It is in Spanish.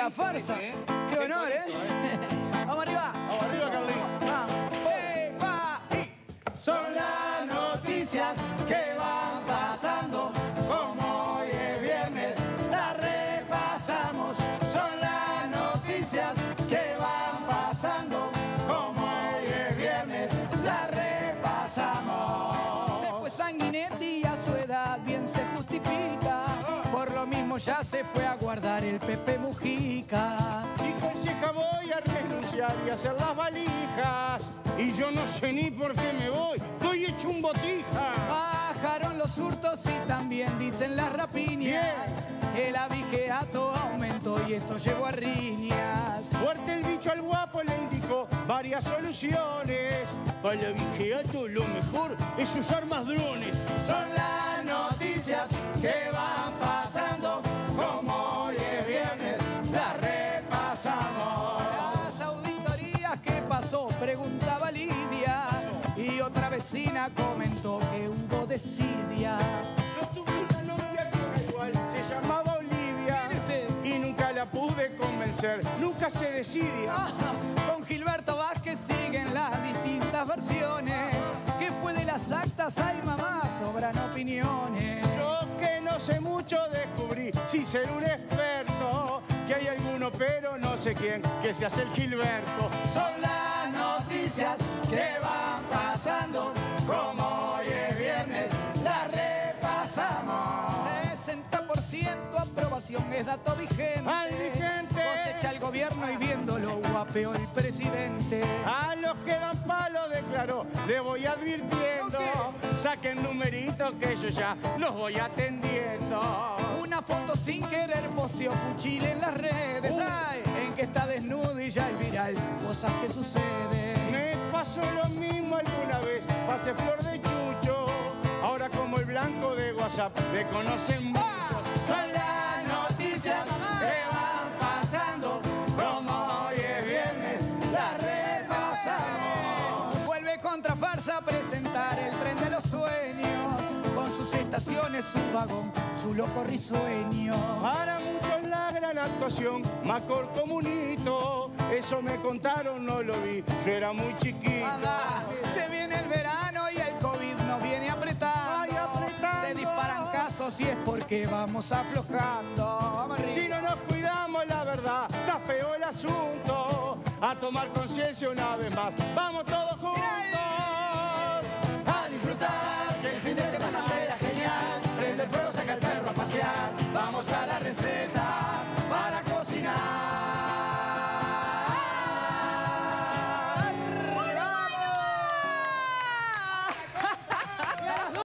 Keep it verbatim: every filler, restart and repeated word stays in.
la farsa. ¿eh? Qué honor, ¿eh? Vamos arriba. Vamos arriba, Carlín. Vamos. ¡Eh, va, y! Son las noticias que van pasando, como hoy es viernes, las repasamos. Son las noticias que van pasando, como hoy es viernes, las repasamos. Se fue Sanguinetti y a su edad bien se justifica, por lo mismo ya se fue a guardar el Pepe Mujica. Y conseja voy a renunciar y hacer las valijas. Y yo no sé ni por qué me voy, estoy hecho un botija. Bajaron los hurtos y también dicen las rapiñas. El abigeato aumentó y esto llevó a riñas. Fuerte el bicho al guapo le indicó varias soluciones. Para el abigeato lo mejor es usar más drones. Son las noticias que van pasando, como hoy es viernes, las repasamos. Las auditorías que pasó, preguntaba Lidia, y otra vecina comentó que hubo desidia. Yo tuve una novia que era igual, se llamaba Olivia. Y nunca la pude convencer, nunca se decidía. Ah, con Gilberto Vázquez siguen las distintas versiones. ¿Qué fue de las actas? Ay, mamá, sobran opiniones. Yo que no sé mucho descubrí, sin ser un experto, que hay alguno, pero no sé quién, que se hace el Gilberto. Son las noticias que van pasando, como hoy es viernes, las repasamos. sesenta por ciento aprobación es dato vigente. ¡Al vigente! Cosecha el gobierno y viéndolo guapeó el presidente. A los que dan palo declaró, le voy advirtiendo. ¿Qué? Saquen numeritos que yo ya los voy atendiendo. Una foto sin querer posteó Fuchile en las redes. Uh. Ay, en que está desnudo y ya es viral, cosas que suceden. Me pasó lo mismo alguna vez, pasé flor de chucho. Ahora como el blanco de WhatsApp, me conocen muchos. Son las noticias que van pasando, como hoy es viernes, las repasamos. Vuelve Contrafarsa a presentar el tren de los sueños, con sus estaciones, su vagón, su loco risueño. Para muchos la gran actuación, Macor comunito. Eso me contaron, no lo vi, yo era muy chiquito. Adá, se viene el verano y el COVID nos viene apretando. Ay, apretando. Se disparan casos y es porque vamos aflojando. Vamos arriba. Si no nos cuidamos, la verdad, está feo el asunto. A tomar conciencia una vez más, vamos todos.